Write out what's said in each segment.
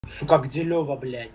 Сука, где Лёва, блядь?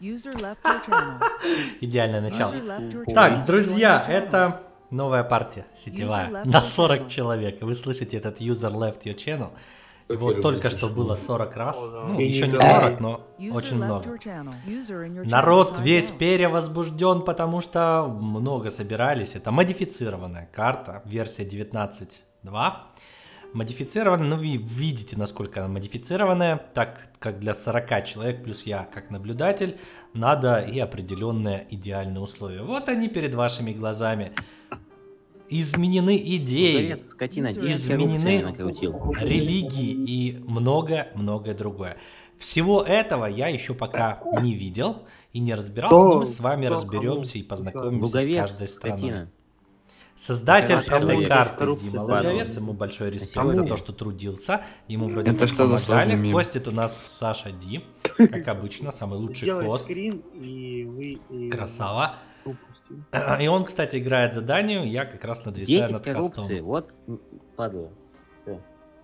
Идеальное начало. Так, друзья, это новая партия сетевая на 40 человек. Вы слышите этот user left your channel. Его только что было 40 раз. Ну, еще не 40, но очень много. Народ весь перевозбужден, потому что много собирались. Это модифицированная карта, версия 19.2. Модифицированная, ну вы видите, насколько она модифицированная, так как для 40 человек, плюс я как наблюдатель, надо и определенные идеальные условия. Вот они перед вашими глазами. Изменены идеи, изменены религии и многое другое. Всего этого я еще пока не видел и не разбирался, но мы с вами разберемся и познакомимся с каждой страной. Создатель этой карты Дима Луговец, ему большой респект за то, что трудился, ему вроде бы помогали. Хостит у нас Саша Ди, как обычно, самый лучший хост. Красава. И он, кстати, играет за Данию, я как раз надвисаю над хостом. Вот, падла. Все.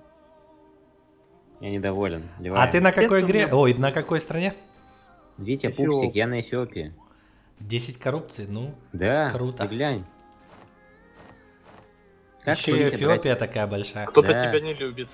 Я недоволен. А ты на какой игре? Ой, на какой стране? Витя Пупсик, я на Эфиопии. 10 коррупций, ну, да, круто. Ты глянь. Как еще Эфиопия такая большая. Кто-то тебя не любит.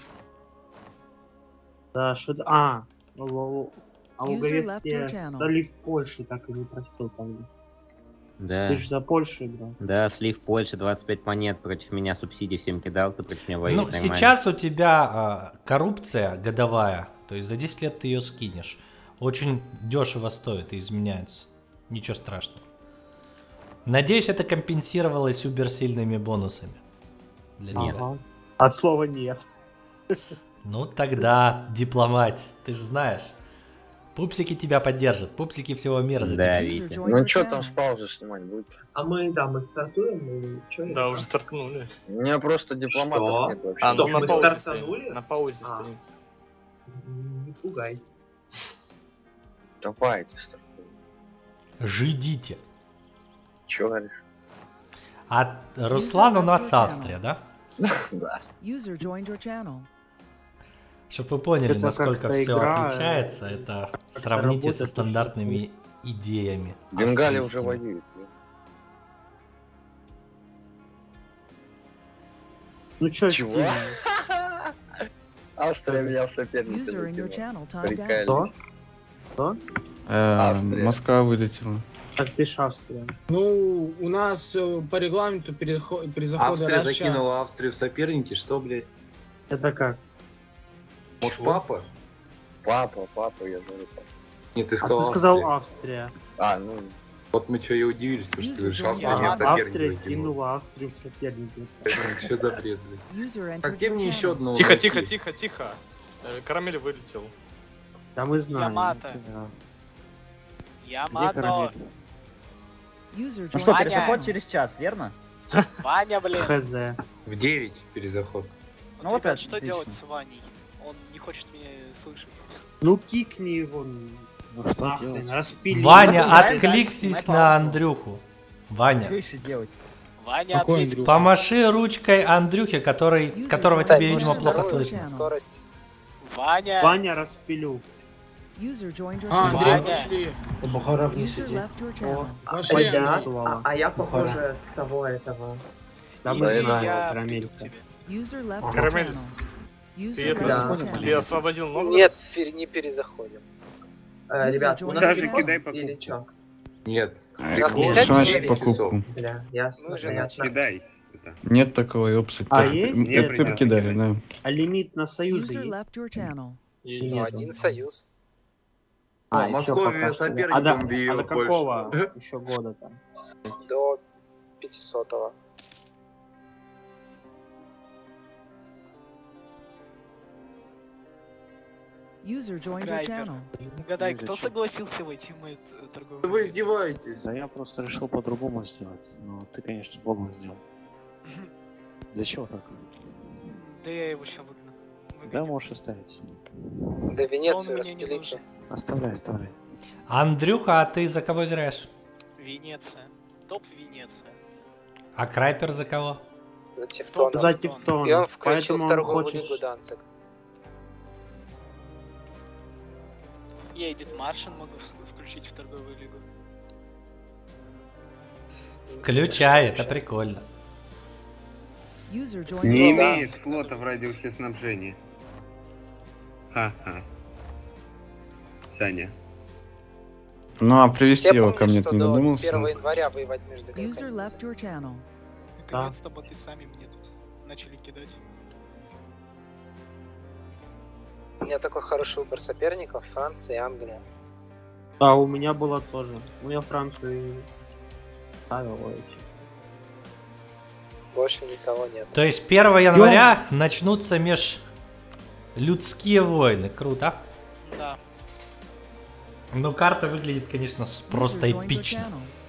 Да, что-то... А Луговец тебе стали в Польше, так и не простил тогда. Да. Ты же за Польшу играл. Да, слив Польши, 25 монет против меня, субсидий всем кидал, ты против меня воюешь. Ну, сейчас у тебя коррупция годовая, то есть за 10 лет ты ее скинешь. Очень дешево стоит и изменяется. Ничего страшного. Надеюсь, это компенсировалось суперсильными бонусами. Для тебя. От слова нет. Ну тогда, дипломат, ты же знаешь. Пупсики тебя поддержат, пупсики всего мира за тебя. Витя. Ну что там с паузы снимать будет? А мы стартуем или что? Да, уже стартанули. У меня просто дипломатов нет вообще. А, ну мы на паузе стартанули? стоим. На паузе стоим. Не пугай. Давайте стартуем. Ждите. Чё говоришь? А Руслан у нас Австрия, да? Да. Чтобы вы поняли, Это насколько как-то все игра, отличается, это сравните со стандартными идеями. Бенгалия уже австрийскими. воюет. Ну чё? Чего? Австрия меня в соперника закинула. Что? Австрия. Москва вылетела. Так ты ж Австрия. Ну, у нас по регламенту при заходе Австрия раз в час. закинула Австрию в соперники, что, блядь? Это как? Может, папа? Папа, я говорю. Нет, ты А сказал ты сказал Австрия. Австрия. А, ну... Вот мы что и удивились, что ты говоришь, Австрия меня в Австрия соперники закинула. кинула Австрию в соперники. Что за бред, блядь? А где мне еще одного Тихо, найти? тихо, тихо, тихо. Карамель вылетел. Да мы знаем. Ямато. Ямато. Ну что, перезаход через час, верно? Ваня, блин. Хз. В 9 перезаход. Ну вот Ребят, это что отлично. делать с Ваней? Он не хочет меня слышать. Ну кикни его. Ну что Нахрен, делать? распили. Ваня, Ну, давай, откликнись давай, на паузу. Андрюху. Что Ваня, еще делать? Ваня, Какой ответь. Андрюха? помаши ручкой Андрюхе, которого тебе, видимо, плохо слышно. Скорость. Ваня. Ваня распилю. Андрей, Ваня. пошли. Бухаров не сиди. Пошли, Пойдя. Андрей. А я похоже того этого. Да мы Иди, знаем, я Карамелька. приду к тебе. Карамель, ты Да. Ты освободил Новгород? Нет, не перезаходим. Ребят, у нас Даже перекос кидай покупку. или чё? Нет. Нас Прикол, 50 9 человек? часов. Бля, ясно. Мы уже понятно. Кидай. Нет такой опции. А Так, есть я это? ты кидаю, да. А лимит на союзы есть? Есть. Ну, один союз. А, ещё Московия пока что. соперником бьет до больше. какого еще года там? До 500-го. Угадай, кто согласился войти в мою торговую? Вы издеваетесь. Да я просто решил по-другому сделать. Но ты, конечно, богом сделал. Для чего так? Да я его сейчас выгнал. Да, можешь оставить. Да Венецию распилите. Оставляй. Андрюха, а ты за кого играешь? Венеция. Топ Венеция. А Крайпер за кого? За Тевтон. За Тевтон. И он включил Поэтому в торговую хочешь- лигу Данцик. Я Эдит Маршин могу включить в торговую лигу. Включай, это прикольно. Не имеет флота в радиусе снабжения. Ха-ха. Саня. Ну а привести Все его ко помнят, мне что ты не до додумался? 1 января воевать между игроками. Наконец-то боты сами мне тут начали кидать. У меня такой хороший выбор соперников: Франция и Англия. А у меня было тоже. Ну я Францию ставил эти. Больше никого нет. То есть 1 января начнутся межлюдские войны. Круто. Да. Ну, карта выглядит, конечно, просто эпично.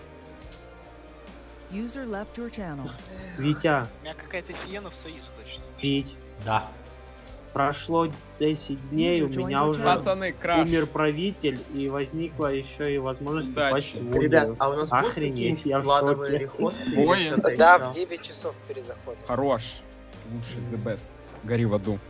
Витя. У меня какая-то Сиена в союз хочет. Вить. Да. Прошло 10 дней, у меня уже Пацаны, краш. умер правитель, и возникла еще и возможность попасть в войну. Ребят, а у нас будут охренеть, я в плановые шоке. рехосты? Воин. Да, в 9 часов перезаходим. Хорош. Лучший, the best. Гори в аду.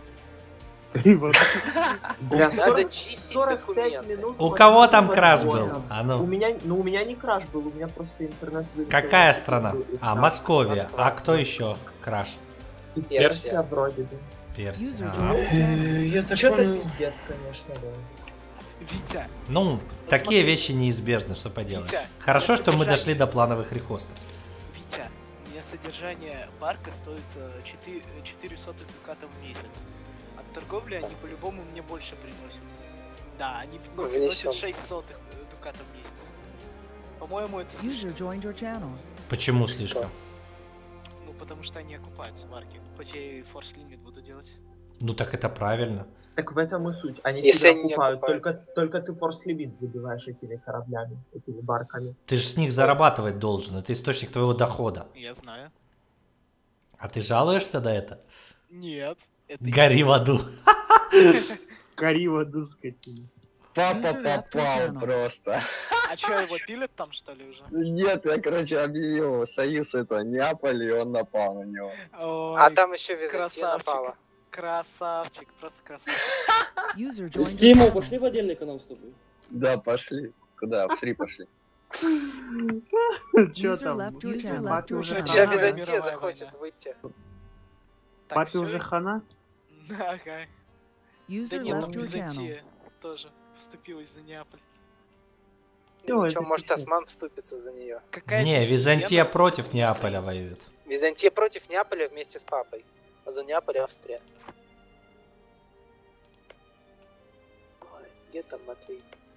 Бля, Надо чистить 45 документы. минут. У кого там максимум краш отбора. был? А ну. У меня не краш был, у меня просто интернет вылетел. Какая страна? А, Московия. Москва. А кто еще краш? И Персия вроде бы. Персия. Что-то пиздец, конечно, да. Витя, Ну, Вот такие смотри. вещи неизбежны, что поделать. Витя, Хорошо, что мы содержание. дошли до плановых рехостов. Витя, у меня содержание барка стоит 4 сотых дуката в месяц. От торговли они по-любому мне больше приносят. Да, они приносят 6 сотых дуката в месяц. По-моему, это слишком. Почему слишком? Ну, потому что они окупаются барки. Хоть я и форс-лимит буду делать. Ну так это правильно. Так в этом и суть. Они Если себя они не окупают, окупаются. только ты форс-лимит забиваешь этими кораблями, этими барками. Ты же с них зарабатывать должен. Это источник твоего дохода. Я знаю. А ты жалуешься на это? Нет. Это Гори в аду. Гори в аду, скотина. Папа попал просто. А чё, его пилят там, что ли, уже? Нет, я, короче, объявил союз этого Неаполя, и он напал на него. Ой, А там еще Византия красавчик. напала. Красавчик, просто красавчик. Стиму, пошли в отдельный канал с тобой. Да, пошли. Куда? В Сри пошли. Чё там? Папе уже Сейчас хана? Византия захочет выйти. Папе уже хана? Ага. Да нет, там Византия тоже вступилась за Неаполь. Ничего, может Осман вступится за нее. Не, Византия против Неаполя воюет. Византия против Неаполя вместе с папой. А за Неаполь Австрия. Ой, где там Матвей?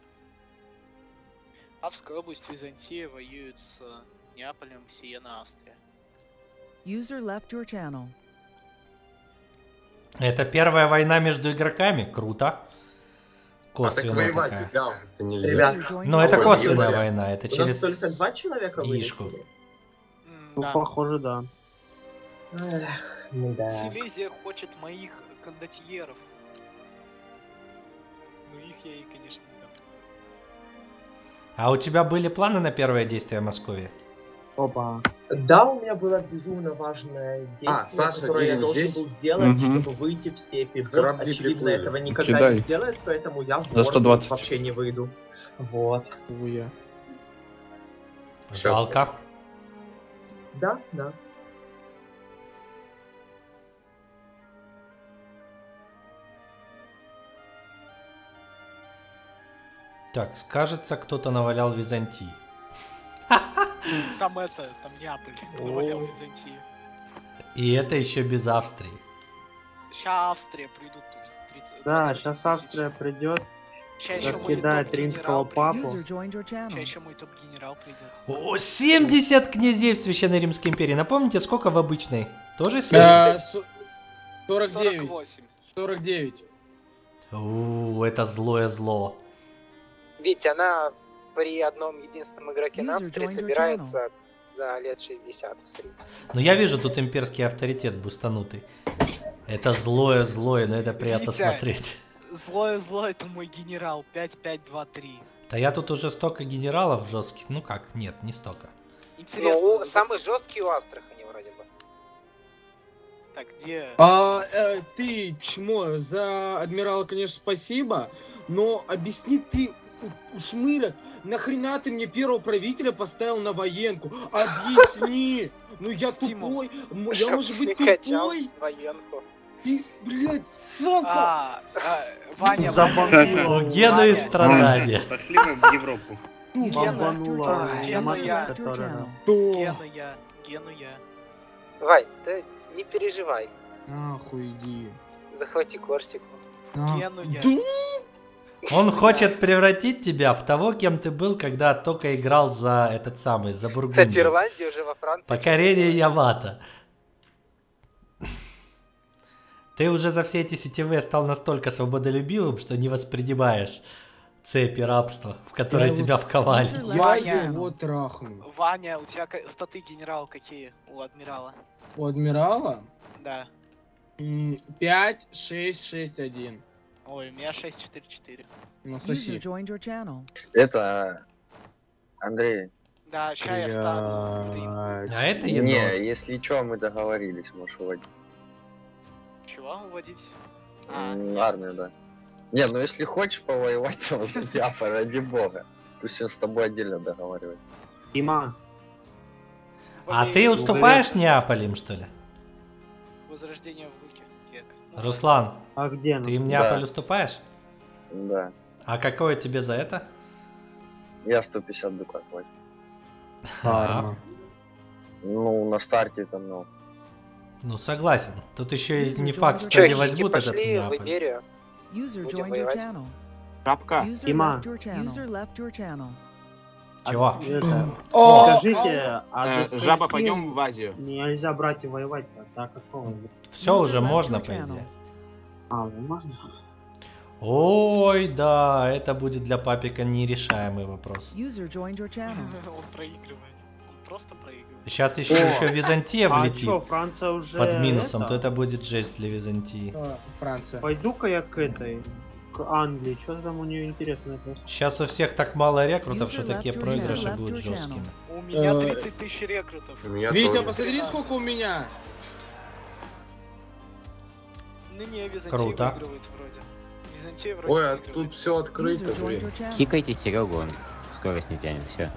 Папская область Византия воюет с Неаполем, Сиена, Австрия. Это первая война между игроками? Круто. Косвенная такая. Ребят, Но это Ой, косвенная Юля, война, это у нас через только 2 человека яишку. вылетели? Ну, похоже, да. Эх, ну да. Силезия хочет моих кондотьеров. Ну их я ей, конечно, не дам. А у тебя были планы на первое действие в Москве? Опа. Да, у меня было безумно важное действие, Саша, которое я Ирин должен здесь? был сделать, Мгм. чтобы выйти в степи. Вот, Корабли очевидно, приплыли. этого никогда Кидай. не сделает, поэтому я в За город 120. вообще не выйду. Вот. Уя. Жалко. Да, да. Так, скажется, кто-то навалял Византии. Там Неаполь навалял Византию. И это еще без Австрии. Ща Австрия придут тут. 30, Да, 28 сейчас тысяч. Австрия придет, Ща еще мой раскидает топ-генерал римского придет. папу. Ща еще мой топ-генерал придет. О, 70 князей в Священной Римской империи. Напомните, сколько в обычной? Тоже 70? 49. 48. 49. Это злое зло. Ведь она при одном единственном игроке на Австрии собирается за лет 60 в среднем. Но я вижу тут имперский авторитет бустанутый. Это злое, но это приятно Витя. смотреть. Злое, это мой генерал. 5-5-2-3. Да я тут уже столько генералов жестких. Ну как, нет, не столько. Интересно. Ну, самый жесткий у Астрахани вроде бы. Так, где... Ты, чмо, за адмирала, конечно, спасибо, Но объясни ты, Шмырок, нахрена ты мне первого правителя поставил на военку? Объясни! Ну я тупой, я может быть тупой? Ты, блядь, сука! Ваня, Гену и страдания. Пошли мы в Европу. Гену я. Вай, ты не переживай. Нахуй иди. Захвати Корсику. Гену я. Он хочет превратить тебя в того, кем ты был, когда только играл за этот самый, за Бургундию. Кстати, Ирландия уже во Франции. Покорение Ямато. Ты уже за все эти сетевые стал настолько свободолюбивым, что не воспринимаешь цепи рабства, в которые тебя вковали. Я его трахну. Ваня, у тебя статы генерал какие у адмирала? У адмирала? Да. 5, 6, 6, 1. Ой, у меня 6-4-4. Ну, соси. Это... Андрей. Да, ща я встану. А это едно. Не, если что, мы договорились, можешь уводить. Чего уводить? Армию, да. Не, ну если хочешь повоевать, то за тебя, ради бога. Пусть он с тобой отдельно договаривается. Тима. А ты уступаешь Неаполем, что ли? Возрождение в руки. Руслан, а где ты им Неаполь уступаешь? Да. А какое тебе за это? Я 150 дукат возьму. А, Ну, на старте там, ну. ну согласен. Тут еще и не факт, что Чё, они хики возьмут этот пошли в Неаполь. Иберию. Будем воевать. Шапка. Тима. Чего? Скажите, Жаба, пойдем в Азию. Нельзя брать и воевать, так какого? Все уже можно, по идее. Уже можно? Ой, да, это будет для папика нерешаемый вопрос. Он проигрывает. Он просто проигрывает. Сейчас еще Византия влетит что, Франция уже под минусом, это? то это будет жесть для Византии. Франция. Пойду-ка я к этой, к Англии, что там у нее интересное просто. Сейчас у всех так мало рекрутов, что такие проигрыши будут жесткими. У меня 30 тысяч рекрутов. Витя, посмотри, сколько у меня. Ну не, Византия Круто. выигрывает вроде. Византия вроде Ой, а выигрывает. тут все открыто, блин. Хикайте Серегу, он скорость не тянет, все.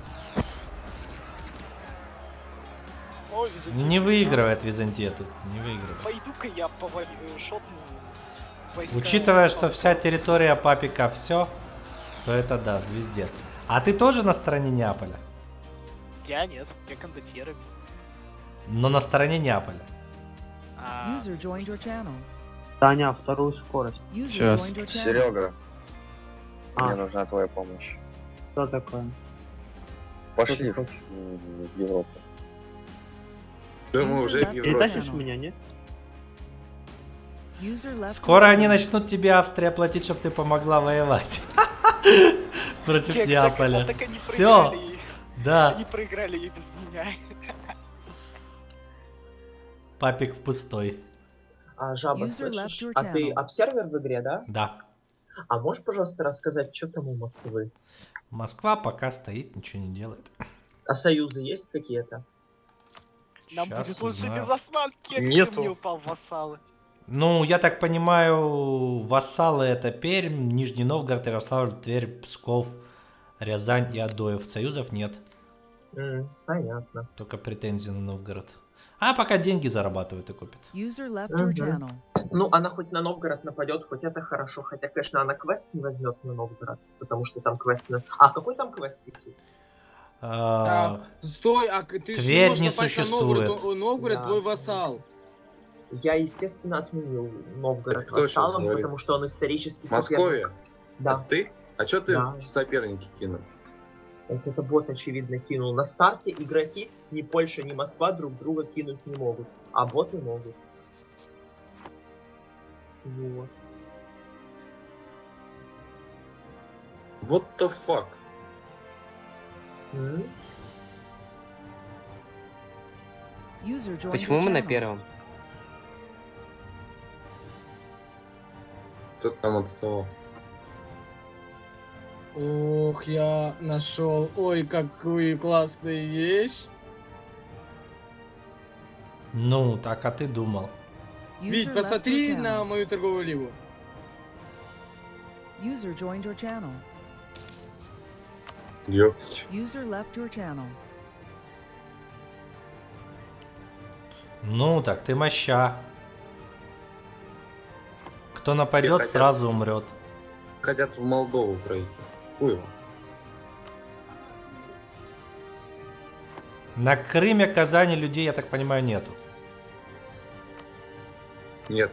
О, Византия. Не выигрывает Византия тут, не выигрывает. Пойду-ка я шотну войска. Учитывая, что вся территория папика все, то это да, звездец. А ты тоже на стороне Неаполя? Я нет, я кондотьерами. Но на стороне Неаполя. Таня, вторую скорость. Серега, мне нужна твоя помощь. Что такое? Пошли Что в Европу. Да мы уже в Ты Европе. тащишь меня, нет? Скоро они начнут тебе, Австрия, платить, чтобы ты помогла воевать. Против Неаполя. Все. Да. Они проиграли и без меня. Папик в пустой. Жаба, слышишь? А ты обсервер в игре, да? Да. А можешь, пожалуйста, рассказать, что там у Москвы? Москва пока стоит, ничего не делает. А союзы есть какие-то? Нам Щас будет лучше узнаю. без османки, а Нету. Крым не упал в вассалы. Ну, я так понимаю, вассалы это Пермь, Нижний Новгород, Ярославль, Тверь, Псков, Рязань и Адоев. Союзов нет. Понятно. Только претензии на Новгород. А пока деньги зарабатывают и купят. Ну, она хоть на Новгород нападет, хоть это хорошо. Хотя, конечно, она квест не возьмет на Новгород, потому что там квест на... А какой там квест висит? Стой, а ты Тверь можешь не напасть на существует. Новгород Да, твой вассал. Я, естественно, отменил Новгород Это кто сейчас вассалом, говорит? потому что он исторически Московия? Да. А ты? А чё ты Да. в соперники кинул? Это бот, очевидно, кинул. На старте игроки ни Польша, ни Москва друг друга кинуть не могут, а боты могут. Вот. What the fuck? Почему мы на первом? Кто там отставал? Ох, я нашел. Ой, какую классную вещь. Ну, так а ты думал. Вить, посмотри на мою торговую лигу. User joined your channel. Ёпть. User left your channel. Ну, так ты моща. Кто нападет, сразу умрет. Хотят в Молдову пройти. Хуй его. На Крыме, Казани людей, я так понимаю, нету. Нет.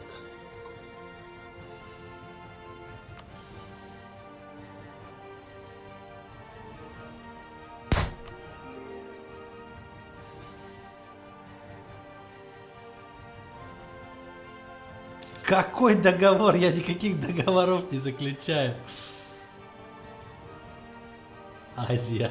Какой договор? Я никаких договоров не заключаю. Азия.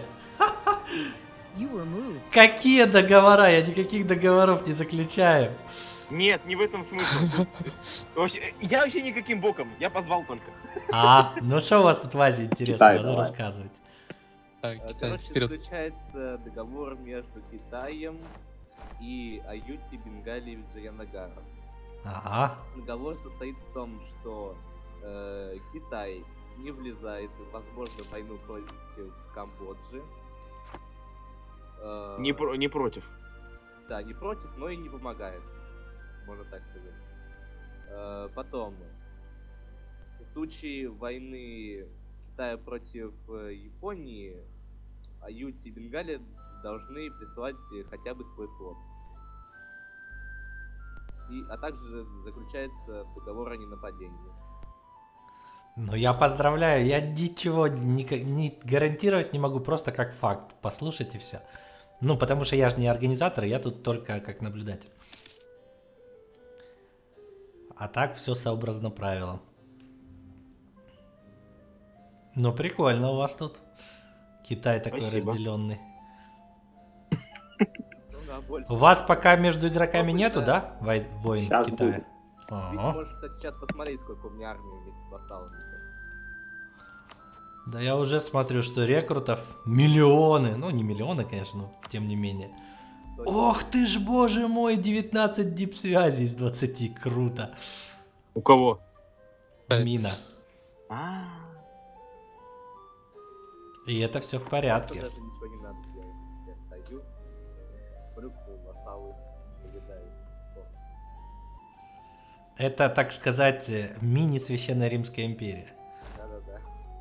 Какие договора? Я никаких договоров не заключаю. Нет, не в этом смысл. Я вообще никаким боком, я позвал только. Ну что у вас тут в Азии интересного? Ну рассказывайте. Короче, заключается договор между Китаем и Аюти, Бенгалией и Джаянагаром. Ага. Договор состоит в том, что Китай не влезает в возможную войну против Камбоджи. Не против. Да, не против, но и не помогает. Можно так сказать. Потом, в случае войны Китая против Японии, Аюти и Бенгалия должны присылать хотя бы свой флот. А также заключается договор о ненападении. Ну я поздравляю, я ничего не гарантировать не могу, просто как факт. Послушайте все. Ну потому что я же не организатор, я тут только как наблюдатель. А так все сообразно правилам. Ну прикольно у вас тут. Китай такой разделенный. У вас пока между игроками нету, да? Войн в Китае? Можешь, кстати, сейчас посмотреть, сколько у меня армии осталось. Да я уже смотрю, что рекрутов миллионы. Ну не миллионы, конечно, но тем не менее. Ох ты ж, боже мой, 19 дип-связей из 20, круто. У кого? Мина. И это все в порядке. Даже ничего не надо делать. Я стою, прыгну на салу, наблюдаю. Это, так сказать, мини-священная Римская империя. Да-да-да.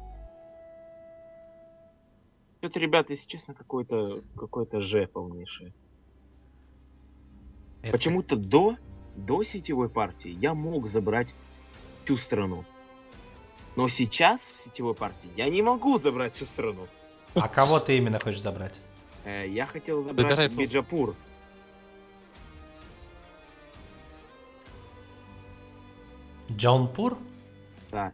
Это, ребята, если честно, какое-то Ж полнейшее. Почему-то до сетевой партии я мог забрать всю страну. Но сейчас в сетевой партии я не могу забрать всю страну. А кого ты именно хочешь забрать? Я хотел забрать Биджапур. Джонпур? Да.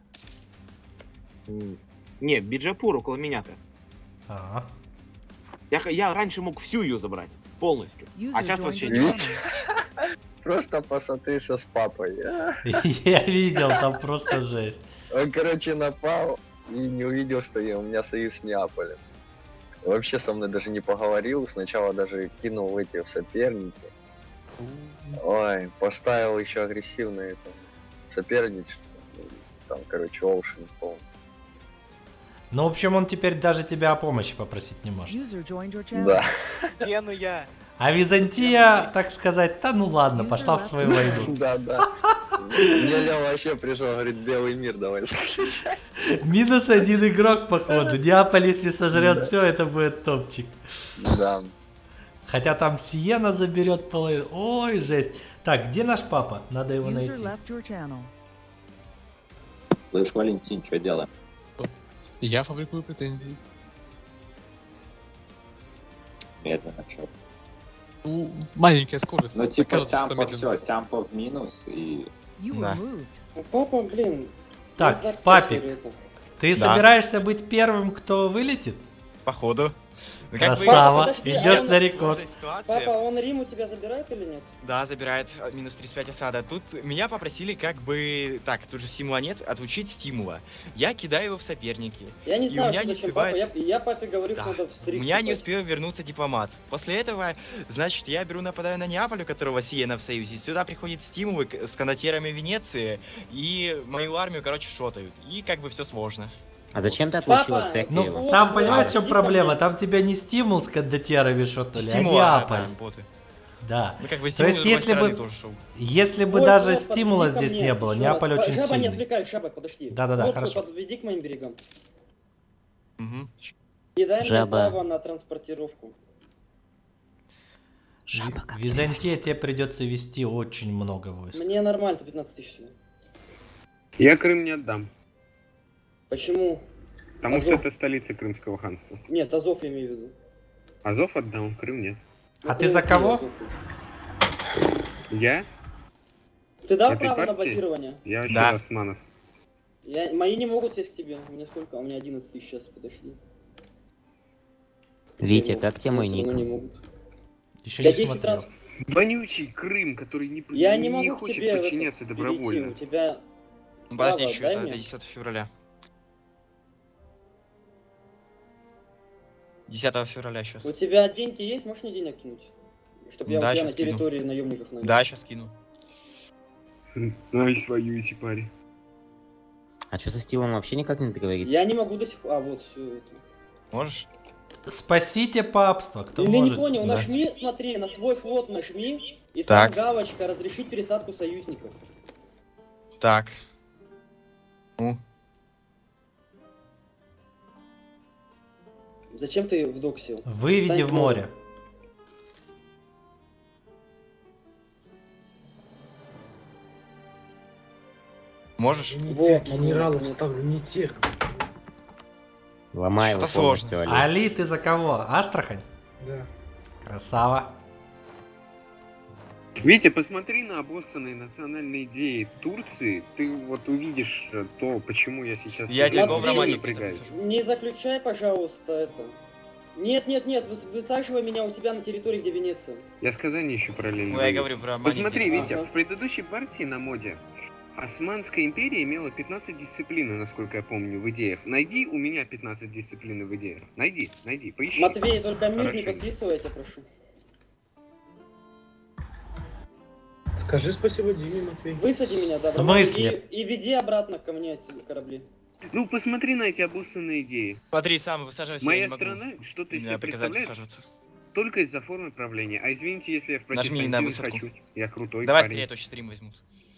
Не, Биджапур около меня-то. Ага. Я раньше мог всю ее забрать. Полностью. А сейчас вообще не. Просто посмотри, что с папой. Я видел, там просто жесть. Он, короче, напал и не увидел, что у меня союз с Неаполем. Вообще со мной даже не поговорил. Сначала даже кинул эти в соперники. Ой, поставил еще агрессивное это соперничество. Там, короче, оушен полный. Ну, в общем, он теперь даже тебя о помощи попросить не может. Да. Где ну я? А Византия, так сказать, да ну ладно, пошла в свою войну. Да. Мне Лео вообще пришел, говорит, белый мир давай заключай. Минус один игрок, походу. Неаполь, если сожрет все, это будет топчик. Да. Хотя там Сиена заберет половину. Ой, жесть. Так, где наш папа? Надо его найти. Слышь, Валентин, что делаем? Я фабрикую претензии. Медленно, чё? Ну, маленькая скорость. Ну, типа, тямпа все, тямпа в минус и... Да. Папа, блин. Так, Спапик, ты собираешься быть первым, кто вылетит? Походу. Красава, идешь на рекорд. Папа, он Рим у тебя забирает или нет? Да, забирает минус 35 осада. Тут меня попросили как бы... Так, тут же стимула нет, отучить стимула. Я кидаю его в соперники. Я не знаю, что зачем папа. Я папе говорю, что надо в У меня не успел вернуться дипломат. После этого, значит, я нападаю на Неаполь, у которого Сиена в союзе. Сюда приходит стимулы с кондотьерами Венеции. И мою армию, короче, шотают. И как бы все сложно. А зачем ты отлучил цех? Ну, там, понимаешь, в чем проблема? Там тебя не стимул с кондотьерами шотали, а Неаполь. Да. Ну, как бы то есть, если бы даже стимула здесь не было, Неаполь очень сильный. Жаба, не отвлекай, Жаба, подожди. Да-да-да, хорошо. Подведи к моим берегам. Угу. И дай мне право на транспортировку. Жаба, Византия тебе придется вести очень много войск. Мне нормально, 15 тысяч всего. Я Крым не отдам. Почему? Потому Азов. Что это столица Крымского ханства. Нет, Азов я имею в виду. Азов отдам, Крым нет. А ты за кого? Я? Ты дал право на базирование? Я вообще османов. Мои не могут сесть к тебе. У меня сколько? У меня 11 тысяч сейчас, подошли. Витя, как тебе мой ник? Еще не смотрел. Вонючий Крым, который не хочет подчиняться добровольно. У тебя... Подожди, еще это 10 февраля. 10 февраля сейчас. У тебя деньги есть? Можешь мне денег кинуть? Чтобы я у тебя на территории наемников нанял. Да, сейчас кину. Найс, воюете, парень. А что со Стивом вообще никак не договориться? Я не могу до сих пор. А, вот все это. Можешь? Спасите папство, кто ты может. Ты не понял, да. Нажми, смотри, на свой флот нажми, и там галочка «Разрешить пересадку союзников». Так. Ну. Зачем ты в док сел? Выведи в море. Можешь? Вот, генералов ставлю не тех. Ломай его полностью, Али. Али, ты за кого? Астрахань? Да. Красава. Витя, посмотри на обоссанные национальные идеи Турции, ты вот увидишь то, почему я сейчас... Я тебе в романе напрягаюсь. Не заключай, пожалуйста, это. Нет, высаживай меня у себя на территории, где Венеция. Я с Казани еще параллельно. Ну, я говорю в романе. Посмотри, Витя, в предыдущей партии на моде Османская империя имела 15 дисциплин, насколько я помню, в идеях. Найди у меня 15 дисциплин в идеях. Найди, поищи. Матвей, только мир не подписывай, я тебя прошу. Скажи спасибо Диме, Матвей. Высади меня, да. В смысле? И веди обратно ко мне эти корабли. Ну, посмотри на эти обоссанные идеи. Смотри, сам высаживайся. Моя страна, что-то из себя представляет, только из-за формы правления. А извините, если я в протестантизм хочу. Я крутой Давай парень. скорее, точно стрим возьмут.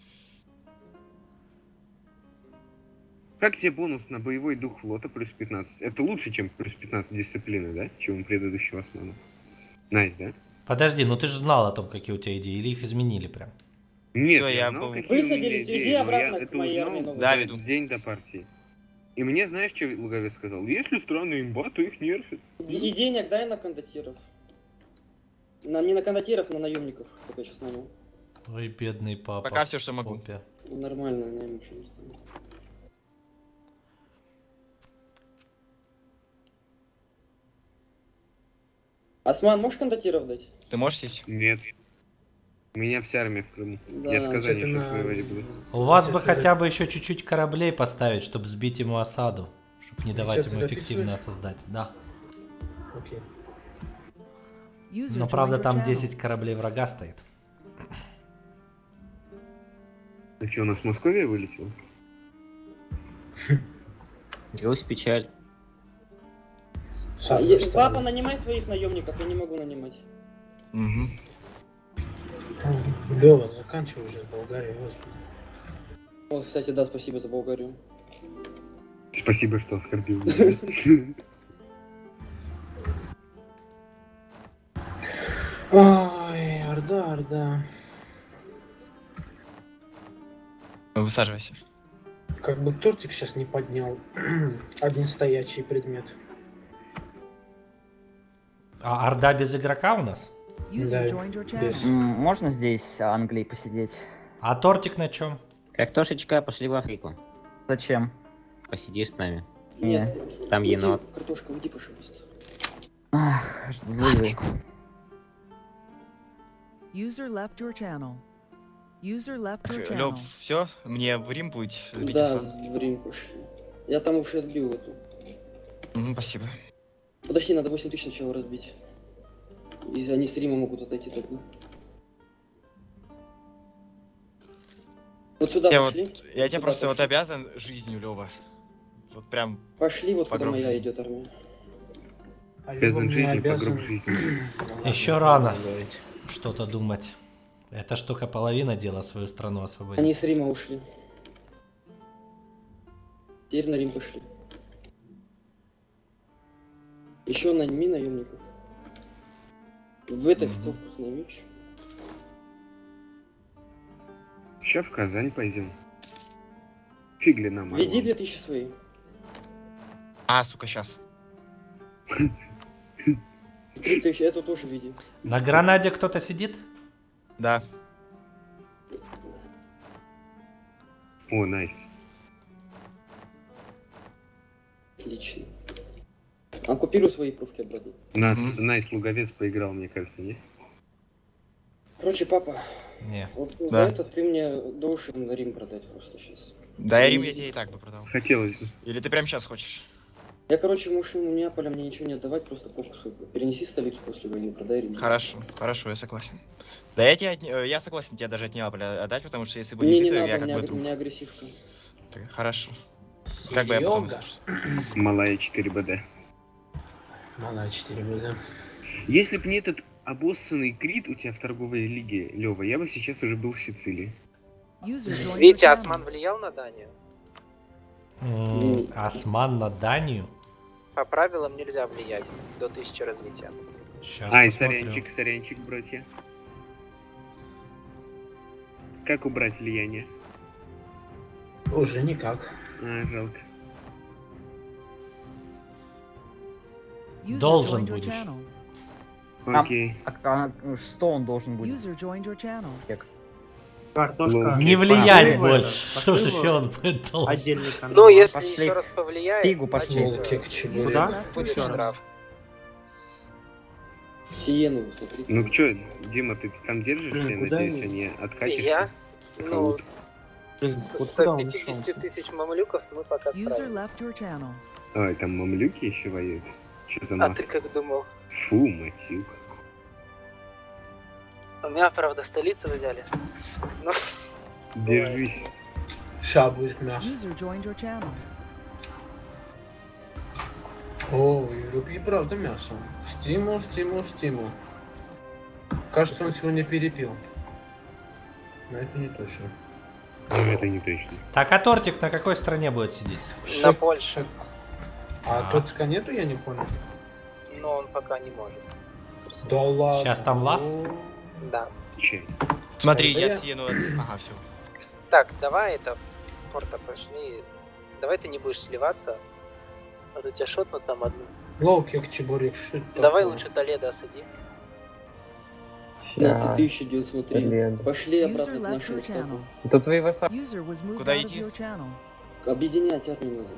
Как тебе бонус на боевой дух флота плюс 15? Это лучше, чем плюс 15 дисциплины, да? Чем у предыдущего османа. Найс, да? Подожди, ну ты же знал о том, какие у тебя идеи, или их изменили прям? Нет, всё, я знал, какие высадились, вези обратно к моей армии. Да, веду. День до партии. И мне, знаешь, что Луговец сказал? Если страны имба, то их нерфят. И денег дай на кондотиров. Не на кондотиров, на наемников, как я сейчас нанял. Ой, бедный папа. Пока все, что могу. Нормально, наверное, ничего не знаю. Осман, можешь кондотиров дать? Ты можешь сесть? Нет. У меня вся армия в Крыму. Да, я с Казани сейчас воевать буду. У вас бы хотя бы еще чуть-чуть кораблей поставить, чтобы сбить ему осаду. Чтобы не давать ему эффективно создать. Да. Окей. Но правда там 10 кораблей врага стоит. А что, у нас Московия вылетела? Грусть, печаль. Папа, нанимай своих наемников, я не могу нанимать. Угу. Лёва, заканчивай уже с Болгарией, господи. О, кстати, да, спасибо за Болгарию. Спасибо, что оскорбил. Ой, Орда. Высаживайся. Как бы тортик сейчас не поднял. Один стоячий предмет. А Орда без игрока у нас? Да, без. Можно здесь Англии посидеть? А тортик на чем? Картошечка, пошли в Африку. Зачем? Посиди с нами. Нет. Там енот. Картошка, уйди, пожалуйста. Ах, злый вы. User left your channel. User left your channel. Лёв, все? Мне в Рим будет? Да, в Рим пошли. Я там уже отбил эту. Спасибо. Подожди, надо 8000 сначала разбить. И они с Рима могут отойти тогда. Вот сюда пошли. Я тебе просто вот обязан жизнью, Лёва. Вот прям. Пошли, вот куда моя жизни. идет армия. Обязан жизни, погроб жизни. Еще рано что-то думать. Эта штука половина дела свою страну освободить. Они с Рима ушли. Теперь на Рим пошли. Еще найми наемников. В этих втовках наймешь. Сейчас в Казань пойдем. Фигли нам. Веди 2000 свои. А, сука, сейчас. 3000, эту тоже веди. На гранаде кто-то сидит? Да. О, найс. Отлично. Оккупируй свои пrovки обратно. Найс Луговец поиграл, мне кажется, не? Короче, папа. Не. Вот за это ты мне должен на Рим продать просто сейчас. Да, я Рим я тебе и так бы продал. Хотелось бы. Или ты прямо сейчас хочешь? Я, короче, можешь ему Неаполя мне ничего не отдавать, просто провку свою. Перенеси столицу после войны, продай Рим. Хорошо, хорошо, я согласен. Да я согласен тебе даже от Неаполя отдать, потому что если бы не ты, то надо, я как бы друг. Не агрессивка. Хорошо. Как бы я потом... Малая 4БД. Малая 4БД. Если б не этот обоссанный Крит у тебя в торговой лиге, Лёва, я бы сейчас уже был в Сицилии. Видите, Осман влиял на Данию? Осман на Данию? По правилам нельзя влиять до 1000 развития. Ай, сорянчик, братья. Как убрать влияние? Уже никак. А, жалко. Должен будешь. Окей. Что он должен будет? Картошка. Не влиять больше. Что же еще он будет должен? Отдельный канал. Ну, если еще раз повлияет, Фигу пошли. значит, будет штраф. Сиену, смотри. Ну чё, Дима, ты там держишься, я надеюсь, они откатишься? Я? Ну, с 50 тысяч мамлюков мы пока справимся. Ой, там мамлюки еще воюют? Что за А ты как думал? Фу, матюк. У меня, правда, столицу взяли. Но... Держись. Ща будет мясо. О, и правда мясо. Стимул. Кажется, он сегодня перепил. Но это не точно. Это не точно. Так, а тортик на какой стране будет сидеть? На Польше. А тортика нету, я не понял. Но он пока не может. Да ладно. Сейчас там лаз? Да. Смотри, я Сиену... Ага, все. Так, давай это... Порта, пошли. Давай ты не будешь сливаться. А то тебя шотнут там одну. Лоу-кек, чебурек, что это Давай такое? лучше Толедо осади. 15 тысяч идет, смотри. Пошли обратно к нашему штабу. Это твои васа. Куда идти? Объединять армию надо.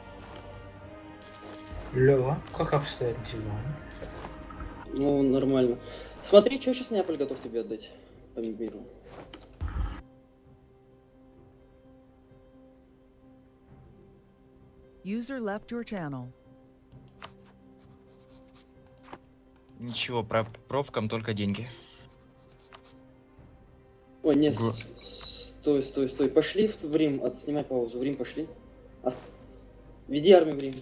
Лёва, как обстоят дела? Ну, нормально. Смотри, что сейчас Неаполь готов тебе отдать по миру. User left your channel. Ничего, про профкам только деньги. Ой, нет, стой. Пошли в Рим, снимай паузу. В Рим пошли. Веди армию в Рим.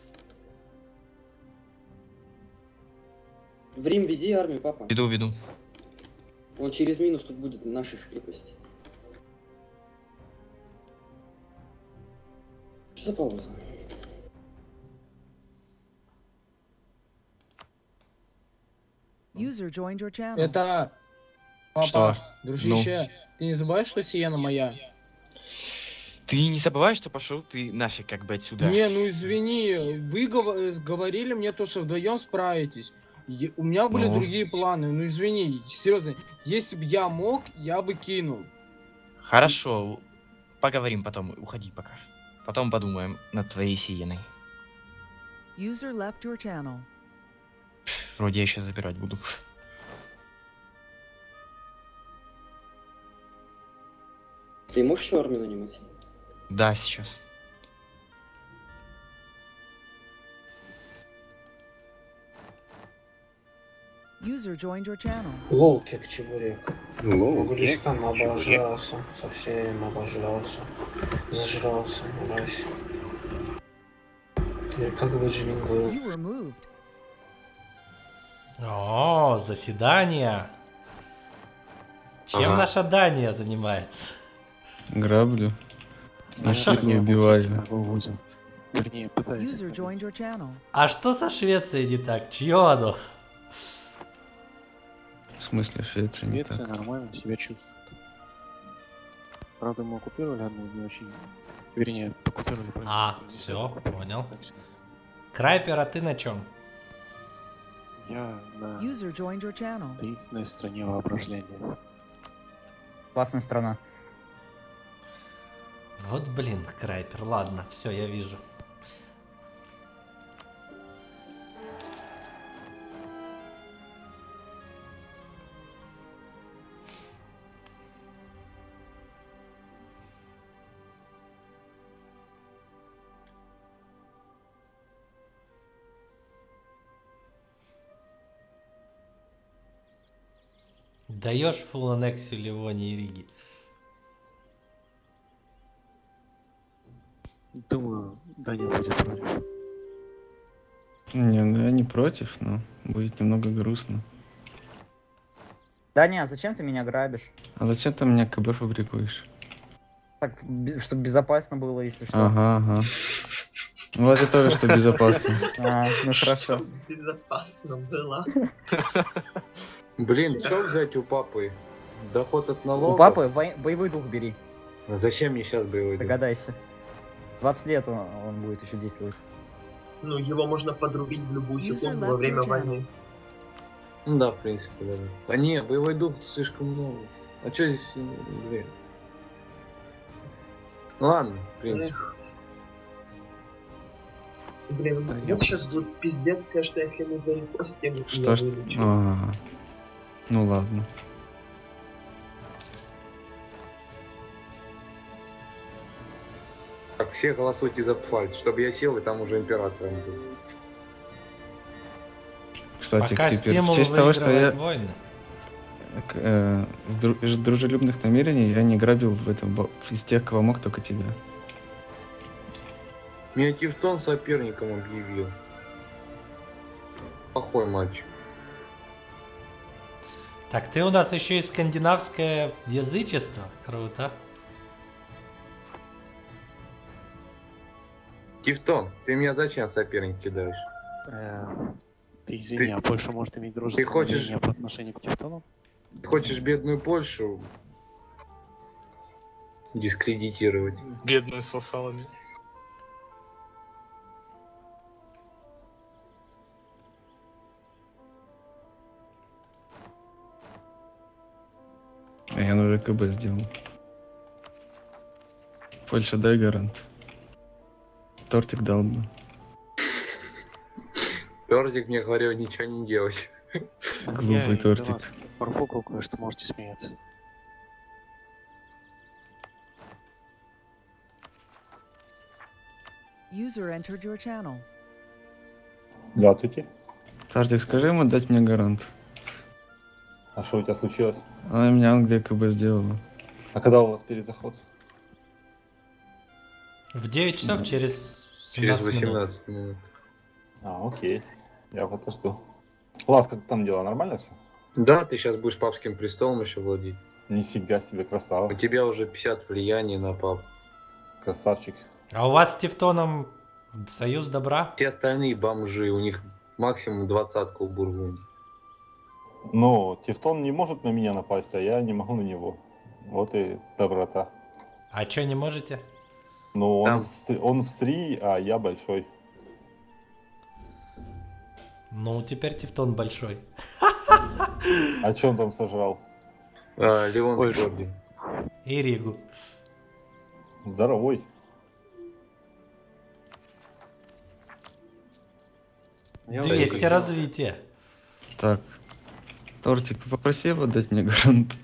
В Рим веди армию, папа. Веду. Он через минус тут будет нашей крепости. Что за пауза? User joined your channel. Это... Папа, что? Дружище, ты не забываешь, что Сиена моя? Ты не забывай, что пошел ты нафиг как бы отсюда. Не, ну извини, вы говорили мне то, что вдвоем справитесь. У меня были другие планы, ну извини, серьезно. Если бы я мог, я бы кинул. Хорошо, поговорим потом, уходи пока. Потом подумаем над твоей Сиеной. User left your channel. Вроде я сейчас забирать буду. Ты можешь еще армию нанимать? Да, сейчас. User joined your channel. Лоу-кек, чебурек. Лоу-кек, Могулистан обожрался. Совсем обожрался. Зажрался, мразь. Как бы Джимингл. You were moved. О, заседание. Чем наша Дания занимается? Граблю. А что не убиваю. User joined your channel. А что со Швецией не так? Чье оно? В смысле Швеция не Швеция так? нормально себя чувствует. Правда, мы оккупировали одну не очень... Вернее, оккупировали провинцию. А, все, понял. Крайпер, а ты на чем? Я на User joined your channel. таинственной стране воображения. Классная страна. Вот блин, Крайпер, ладно, все, я вижу. Даешь фулл аннексию Ливонии и Риги? Думаю, да не будет против. Не, ну я не против, но будет немного грустно. Да не, а зачем ты меня грабишь? А зачем ты меня КБ фабрикуешь? Так, чтобы безопасно было, если что. Ага. Вот это тоже, что безопасно. А, ну хорошо. Безопасно было. Блин, что взять у папы? Доход от налогов? У папы боевой дух бери. Зачем мне сейчас боевой дух? Догадайся. 20 лет он будет еще действовать. Ну, его можно подрубить в любую секунду во время войны. Ну да, в принципе, даже. А не, боевой дух слишком много. А что здесь, блин? Ну ладно, в принципе. Блин, вот сейчас будет пиздец, конечно, если мы зарепостим. Что ж? Ну ладно. Так, все голосуйте за Пфальц, чтобы я сел и там уже императором был. Кстати, Пока Крипер, стимул в честь того, что я войны. из дружелюбных намерений я не грабил в этом из тех, кого мог, только тебя. Меня Тевтон соперником объявил. Плохой матч. Так ты у нас еще и скандинавское язычество. Круто. Тевтон, ты меня зачем соперник кидаешь? Ты извини, а Польша может иметь дружественное мнение по отношению к Тевтону? Хочешь бедную Польшу дискредитировать? Бедную с вассалами. А я на ВКБ сделал. Польша, дай гарант. Тортик дал бы. Тортик мне говорил ничего не делать. Глупый тортик. Профукал кое-что, можете смеяться. User entered your channel. Здравствуйте. Тортик, скажи ему дать мне гарант. А что у тебя случилось? Она меня Англия КБ сделала. А когда у вас перезаход? В 9 часов через 17 Через 18 минут. А, окей. Я подожду. Класс, как там дела? Нормально все? Да, ты сейчас будешь папским престолом еще владеть. Нифига себе, красава. У тебя уже 50 влияний на пап. Красавчик. А у вас с Тевтоном союз добра? Все остальные бомжи, у них максимум 20-ка у Бургундии. Но Тевтон не может на меня напасть, а я не могу на него. Вот и доброта. А чё не можете? Ну, он в 3, а я большой. Ну, теперь Тевтон большой. А чё он там сожрал? Ливонский орден. И Ригу. Здоровый. Я 200 развития. Так. Тортик, попроси его дать мне гарант.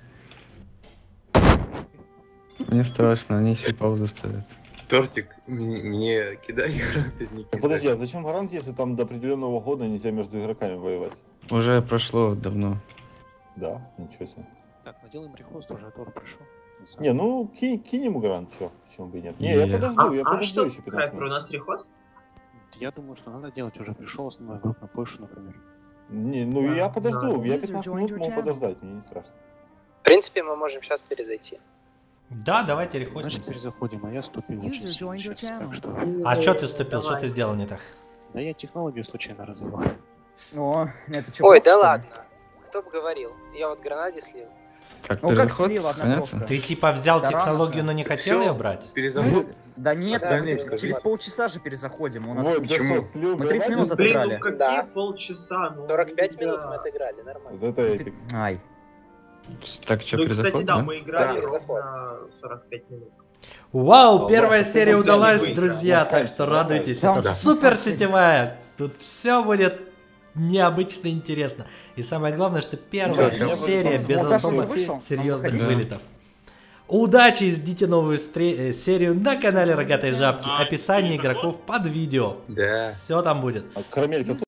Мне страшно, они еще паузу ставят. Тортик, мне кидай гарант, не кидай. Подожди, а зачем гарант, если там до определенного года нельзя между игроками воевать? Уже прошло давно. Да, ничего себе. Так, мы делаем рехост, уже Тор пришел. Не, ну кинь ему гарант, чё, почему бы и нет. Не, я подожду, я подожду еще 15 минут. У нас рехост? Я думаю, что надо делать, уже пришел основной игрок на Польшу, например. Не, ну я подожду, я 15 минут могу подождать, мне не страшно. В принципе, мы можем сейчас перезайти. Да, давайте рехостим. Значит, перезаходим, а я ступил очень сильно сейчас, так что... А чё ты ступил, что ты сделал не так? Да я технологию случайно развивал. О, это чё? Ой, да ладно. Кто бы говорил? Я вот гранаде слил. Так, ну как слил, одна кнопка. Ты типа взял технологию, но не хотел ее брать? Перезаход? Да нет, через полчаса же перезаходим. У нас вот, почему? Мы 30 минут отыграли. Ну какие полчаса? 45 минут мы отыграли, нормально. Вот это эпик. Ай. Так, что, перезаход? Кстати, да, мы играли ровно 45 минут. Вау, первая серия удалась, друзья, так что радуйтесь. Это супер сетевая. Тут все будет необычно интересно. И самое главное, что первая серия без особо серьезных вылетов. Удачи, ждите новую серию на канале Рогатой Жабки. Описание игроков под видео. Да. Все там будет. Карамелька